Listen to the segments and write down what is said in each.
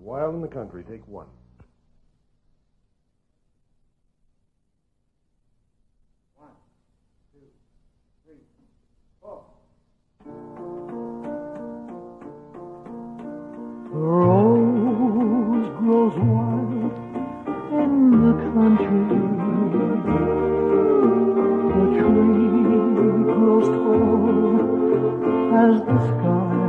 Wild in the Country, take one. The rose grows wild in the country. The tree grows tall as the sky.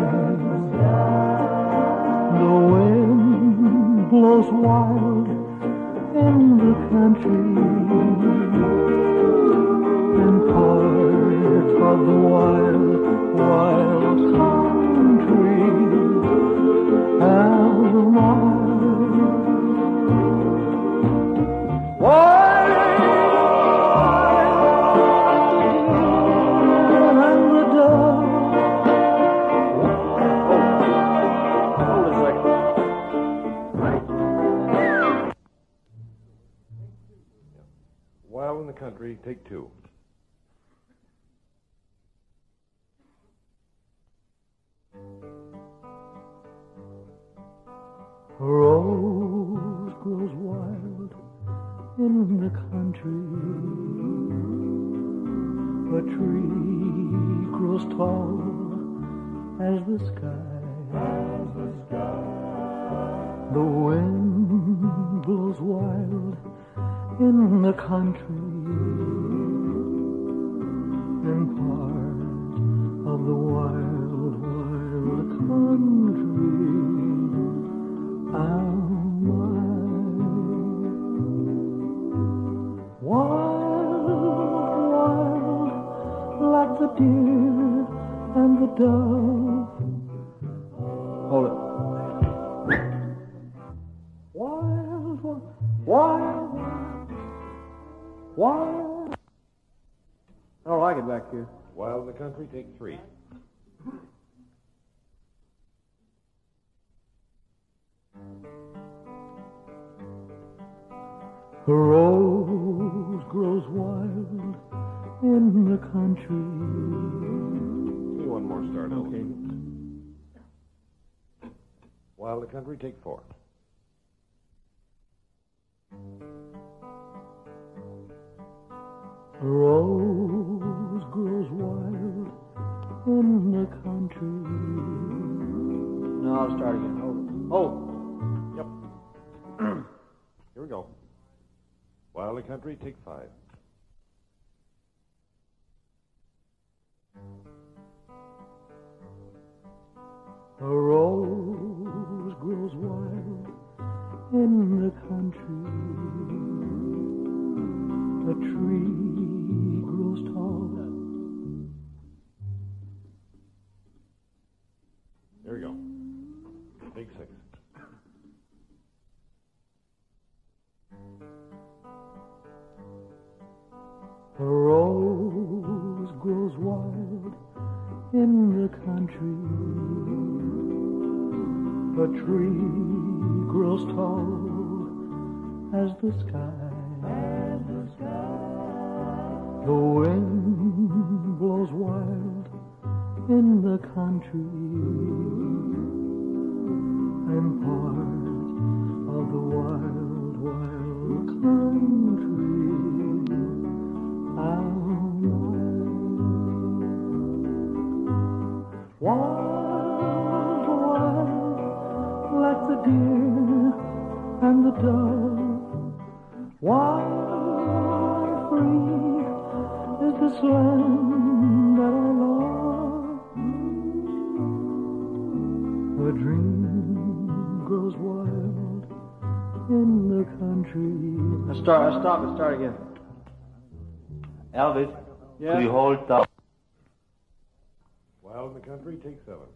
The wind blows wild in the country. And part of the wild, wild country am I. And the dove. Hold a second. Wild in the Country, take two. A rose grows wild in the country. A tree grows tall as the sky. The wind blows wild in the country. And part of the wild, wild country am I. Wild, wild, like the deer and the dove. Hold it. Wild, wild, wild. I don't like it back here. Wild in the Country, take three. A rose grows wild in the country. Give me one more start, Elvis. Okay. Wild in the Country, take four. A rose grows wild in the country. No, I'll start again. Hold. Yep. Here we go. Wild in the Country, take five. A rose grows wild in the country. A tree grows tall. There we go. Take six. A rose grows wild in the country. A tree grows tall as the sky. The wind blows wild in the country. And part of the wild, wild country am I. Wild, wild, like the deer and the dove. Wild, free is this land that I love. A dream grows wild in the country. Start again. Elvis, Yeah? could you hold up? Wild in the Country, take seven.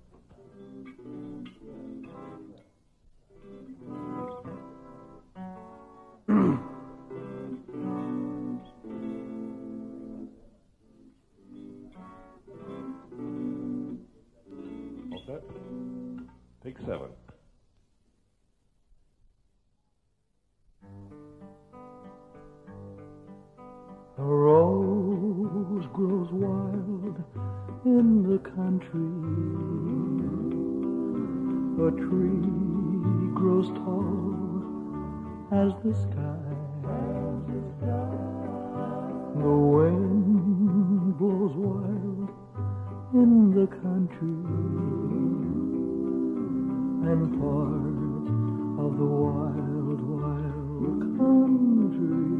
All set? Take seven. A rose grows wild in the country. A tree grows tall as the sky. The wind blows wild in the country, and parts of the wild, wild country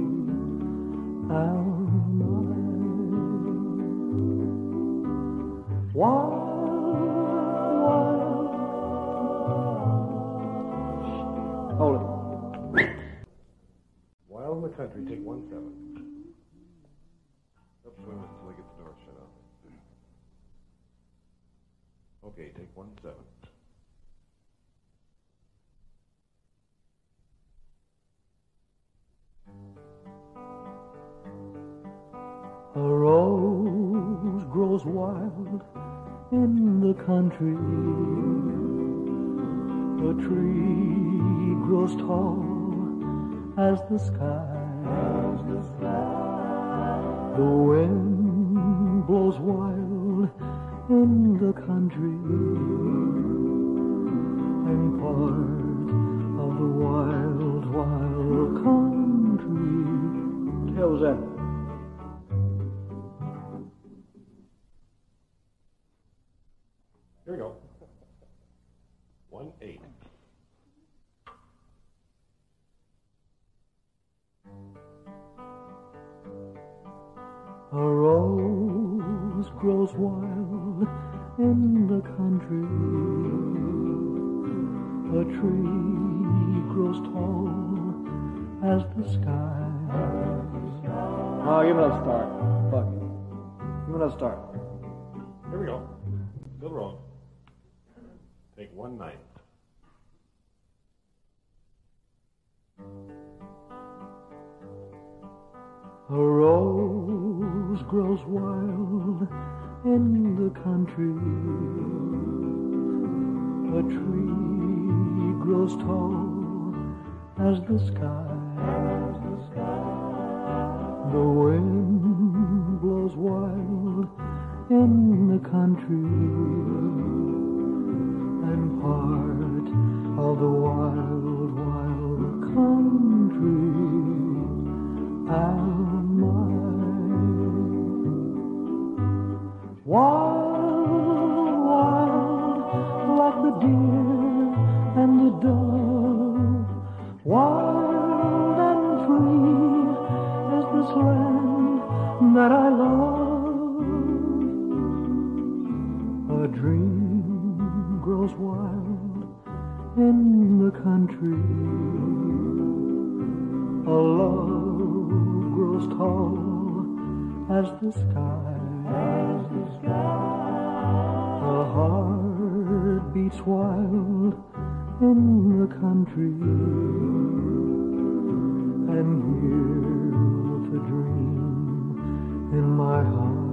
are mine. Wild, Hold it. Wild in the Country, take 1-7. Up swim until I get the door shut off. Okay, take 1-7. a rose grows wild in the country. A tree grows tall as the sky. The wind blows wild in the country, and part of the wild, wild country. What the hell was that? Here we go. 1-8. A rose grows wild in the country. A tree grows tall as the sky. Oh, give it another start. Fuck it. Give it another start. Here we go. Still wrong. Take 1-9. A rose grows wild in the country. A tree grows tall as the sky. The wind blows wild in the country, and part of the wild, wild country are mine. Wild, wild, like the deer and the dove. Wild and free is this land that I love. A dream grows wild in the country. A love grows tall as the sky. A heart beats wild in the country, and here's a dream in my heart.